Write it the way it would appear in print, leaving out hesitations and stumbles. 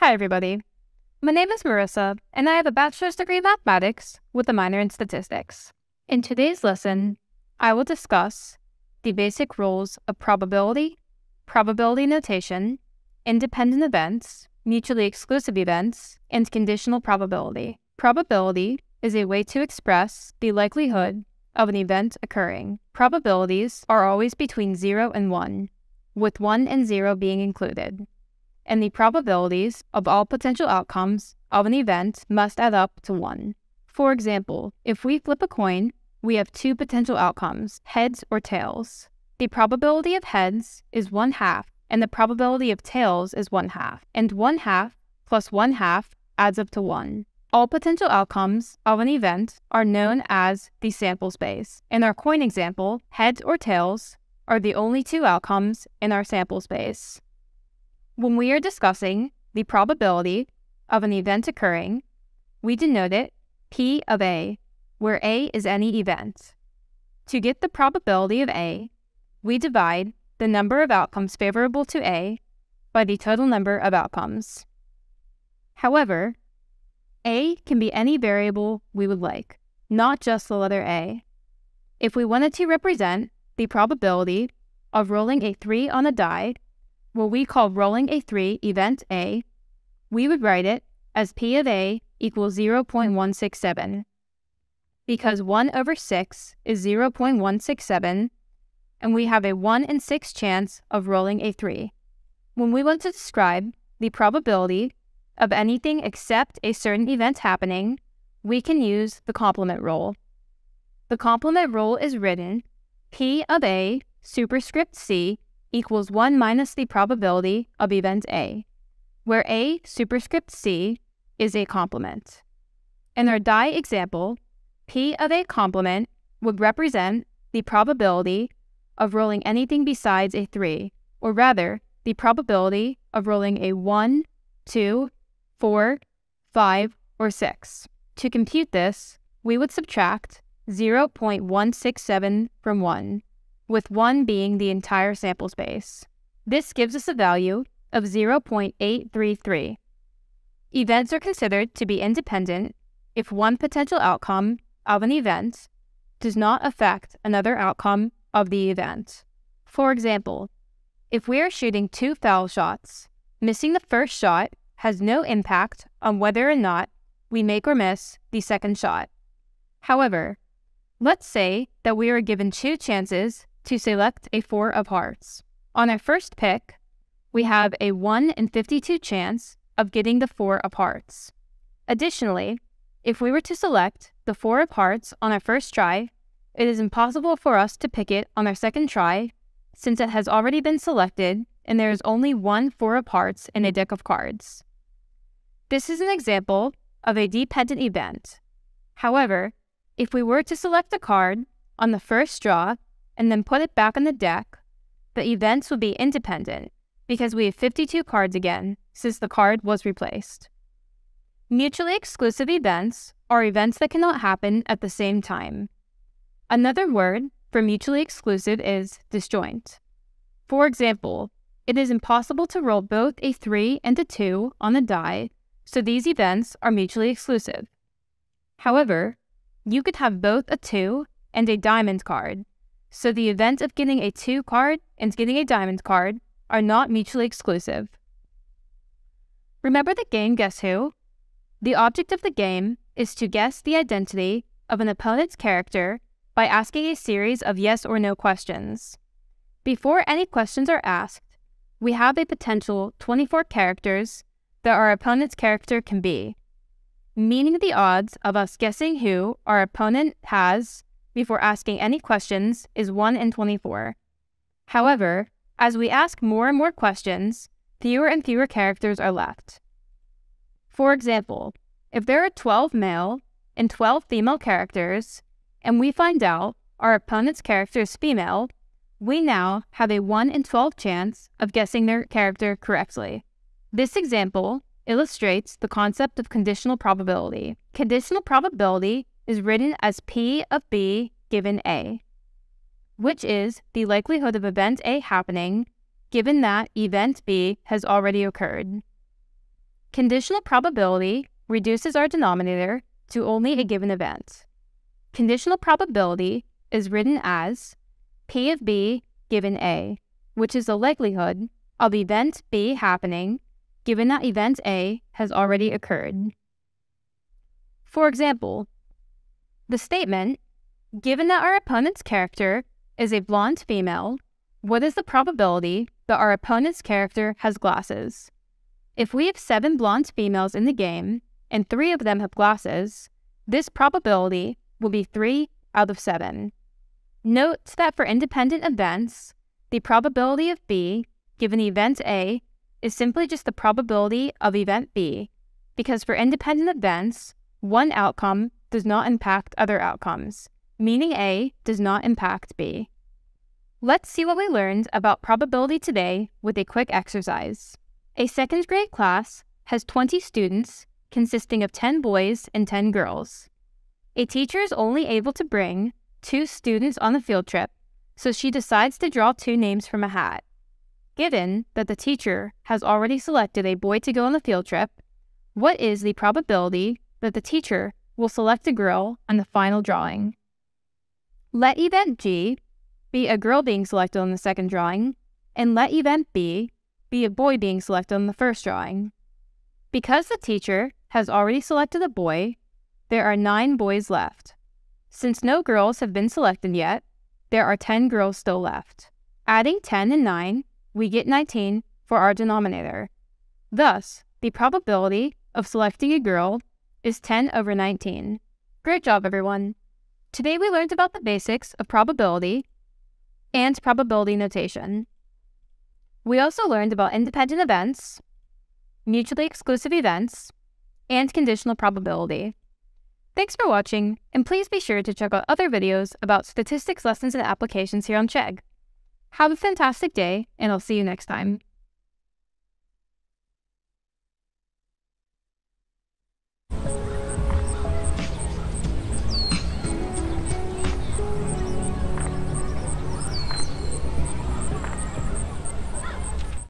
Hi everybody, my name is Marissa and I have a bachelor's degree in mathematics with a minor in statistics. In today's lesson, I will discuss the basic rules of probability, probability notation, independent events, mutually exclusive events, and conditional probability. Probability is a way to express the likelihood of an event occurring. Probabilities are always between 0 and 1, with 1 and 0 being included. And the probabilities of all potential outcomes of an event must add up to 1. For example, if we flip a coin, we have two potential outcomes, heads or tails. The probability of heads is 1/2, and the probability of tails is 1/2, and 1/2 plus 1/2 adds up to 1. All potential outcomes of an event are known as the sample space. In our coin example, heads or tails are the only two outcomes in our sample space. When we are discussing the probability of an event occurring, we denote it P of A, where A is any event. To get the probability of A, we divide the number of outcomes favorable to A by the total number of outcomes. However, A can be any variable we would like, not just the letter A. If we wanted to represent the probability of rolling a 3 on a die, what we call rolling a 3 event A, we would write it as P of A equals 0.167. Because 1/6 is 0.167, and we have a 1 in 6 chance of rolling a 3. When we want to describe the probability of anything except a certain event happening, we can use the complement rule. The complement rule is written P of A superscript C equals 1 minus the probability of event A, where A superscript C is a complement. In our die example, P of A complement would represent the probability of rolling anything besides a 3, or rather, the probability of rolling a 1, 2, 4, 5, or 6. To compute this, we would subtract 0.167 from 1, with 1 being the entire sample space. This gives us a value of 0.833. Events are considered to be independent if one potential outcome of an event does not affect another outcome of the event. For example, if we are shooting 2 foul shots, missing the first shot has no impact on whether or not we make or miss the second shot. However, let's say that we are given 2 chances to select a 4 of hearts. On our first pick, we have a 1 in 52 chance of getting the 4 of hearts. Additionally, if we were to select the 4 of hearts on our first try, it is impossible for us to pick it on our second try since it has already been selected and there is only one 4 of hearts in a deck of cards. This is an example of a dependent event. However, if we were to select a card on the first draw and then put it back on the deck, the events would be independent because we have 52 cards again since the card was replaced. Mutually exclusive events are events that cannot happen at the same time. Another word for mutually exclusive is disjoint. For example, it is impossible to roll both a 3 and a 2 on the die, so these events are mutually exclusive. However, you could have both a 2 and a diamond card, so the event of getting a 2 card and getting a diamond card are not mutually exclusive. Remember the game Guess Who? The object of the game is to guess the identity of an opponent's character by asking a series of yes or no questions. Before any questions are asked, we have a potential 24 characters that our opponent's character can be, meaning the odds of us guessing who our opponent has before asking any questions is 1 in 24. However, as we ask more and more questions, fewer and fewer characters are left. For example, if there are 12 male and 12 female characters, and we find out our opponent's character is female, we now have a 1 in 12 chance of guessing their character correctly. This example illustrates the concept of conditional probability. Conditional probability is written as P of B given A, which is the likelihood of event A happening given that event B has already occurred. Conditional probability reduces our denominator to only a given event. Conditional probability is written as P of B given A, which is the likelihood of event B happening given that event A has already occurred. For example, the statement, given that our opponent's character is a blonde female, what is the probability that our opponent's character has glasses? If we have 7 blonde females in the game, and 3 of them have glasses, this probability will be 3 out of 7. Note that for independent events, the probability of B given event A is simply just the probability of event B, because for independent events, one outcome does not impact other outcomes, meaning A does not impact B. Let's see what we learned about probability today with a quick exercise. A second grade class has 20 students consisting of 10 boys and 10 girls. A teacher is only able to bring 2 students on the field trip, so she decides to draw 2 names from a hat. Given that the teacher has already selected a boy to go on the field trip, what is the probability that the teacher will select a girl on the final drawing? Let event G be a girl being selected on the second drawing, and let event B be a boy being selected on the first drawing. Because the teacher has already selected a boy, there are 9 boys left. Since no girls have been selected yet, there are 10 girls still left. Adding 10 and 9, we get 19 for our denominator. Thus, the probability of selecting a girl is 10 over 19. Great job, everyone! Today we learned about the basics of probability and probability notation. We also learned about independent events, mutually exclusive events, and conditional probability. Thanks for watching, and please be sure to check out other videos about statistics lessons and applications here on Chegg. Have a fantastic day, and I'll see you next time.